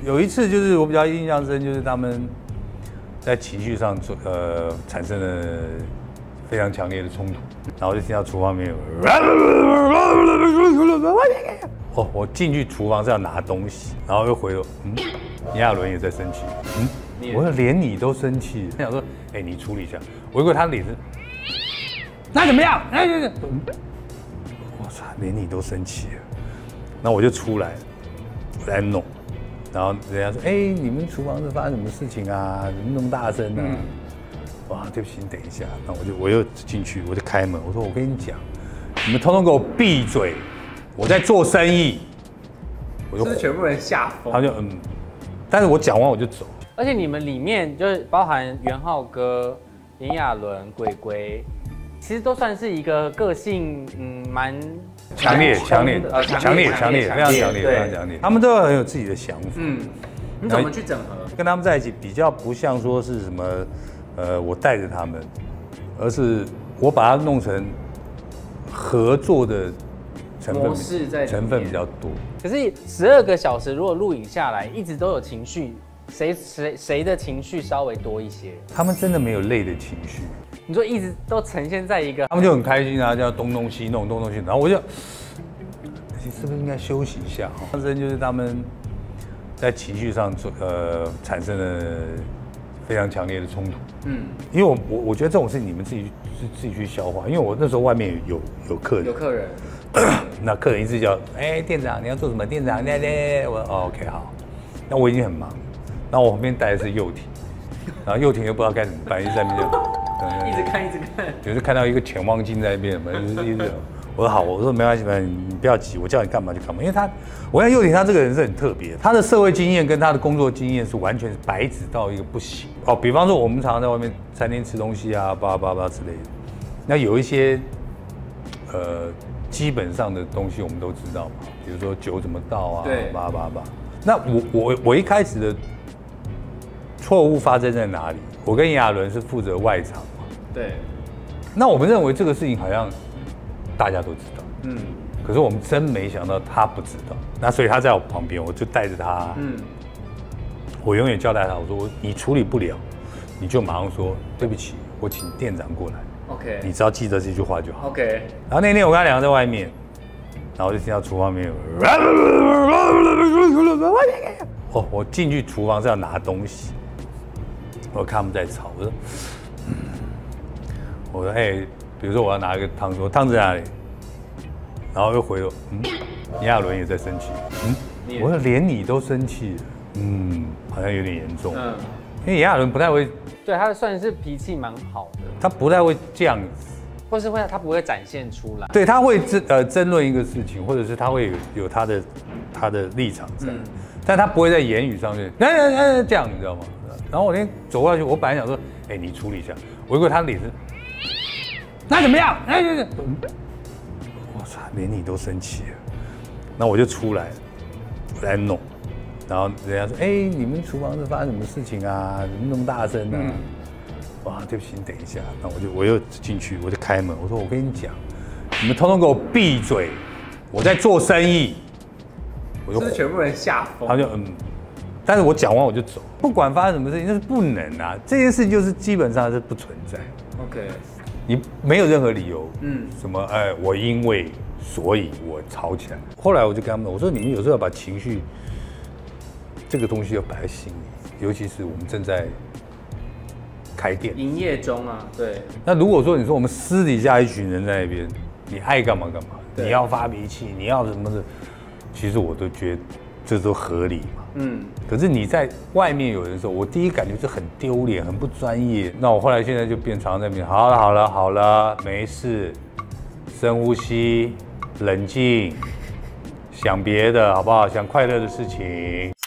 有一次就是我比较印象深，就是他们在情绪上产生了非常强烈的冲突，然后就听到厨房里面有，我进去厨房是要拿东西，然后又回头，炎亚纶也在生气，我说连你都生气，他想说，你处理一下，我以为他脸是，那怎么样？我操，连你都生气了，然后我就出来，我在弄。然后人家说：“你们厨房是发生什么事情啊？怎么那么大声啊？”哇，对不起，你等一下。然后我又进去，我就开门，我说：“我跟你讲，你们通通给我闭嘴！我在做生意。”我就全部人吓疯。 他就但是我讲完我就走。 而且你们里面就是包含元浩哥、炎亚纶、鬼鬼，其实都算是一个个性蛮。 强烈，非常强烈。他们都很有自己的想法。 你怎么去整合？ 跟他们在一起比较不像说是什么，我带着他们，而是我把它弄成合作的成分比较多。 可是12个小时如果录影下来，一直都有情绪，谁的情绪稍微多一些？ 他们真的没有累的情绪。 你说一直都呈现在一个， 他们就很开心啊，叫东弄西弄，东弄西弄，然后我就，你是不是应该休息一下？发生就是他们在情绪上产生了非常强烈的冲突。因为我觉得这种事你们自己去消化，因为我那时候外面有客人，那客人一直叫，店长你要做什么？店长，我OK 好，那我已经很忙，然后我旁边带的是幼婷，然后幼婷又不知道该怎么办，一直在那边就。 一直看， 就是看到一个潜望镜在那边，就是一直。我说好，我说没关系，你不要急，我叫你干嘛就干嘛。因为我看幼婷她这个人是很特别，她的社会经验跟她的工作经验是完全是白纸到一个不行。比方说我们常常在外面餐厅吃东西啊，巴之类的，那有一些基本上的东西我们都知道嘛，比如说酒怎么倒啊， 对， 巴。那我一开始的错误发生在哪里？我跟炎亚纶是负责外场嘛， 对。 那我们认为这个事情好像大家都知道，可是我们真没想到他不知道。那所以他在我旁边，我就带着他，我永远交代他，我说你处理不了，你就马上说对不起，我请店长过来 ，OK， 你只要记得这句话就好 ，OK。 然后那天我跟他两个在外面，然后我就听到厨房里面有，我进去厨房是要拿东西。我看他们在吵，我说比如说我要拿一个汤，说汤在哪里？然后又回头，炎亚纶也在生气，我说连你都生气了，好像有点严重，因为炎亚纶不太会， 对他算是脾气蛮好的， 他不太会这样子， 或是他不会展现出来， 对，他会争论一个事情，或者是他会有他的立场在，但他不会在言语上面，这样你知道吗？然后我那天走过去，我本来想说，你处理一下。我以为他脸是，那怎么样？我操，连你都生气了。那我就出来，我在弄。然后人家说，你们厨房是发生什么事情啊？怎么那么大声啊？哇，对不起，你等一下。那我又进去，我就开门，我说我跟你讲，你们通通给我闭嘴！我在做生意。 我就全部人吓疯。 他就但是我讲完我就走，不管发生什么事情，那是不能啊。这件事就是基本上是不存在。 OK， 你没有任何理由，什么我因为所以我吵起来。后来我就跟他们我说，你们有时候要把情绪这个东西要摆在心里，尤其是我们正在开店营业中啊，对。 那如果说你说我们私底下一群人在那边，你爱干嘛干嘛，你要发脾气，你要什么的，其实我都觉得这都合理嘛。可是你在外面有人的时候，我第一感觉是很丢脸，很不专业。那我后来现在就变常在那边，好了，没事，深呼吸，冷静，想别的好不好？想快乐的事情。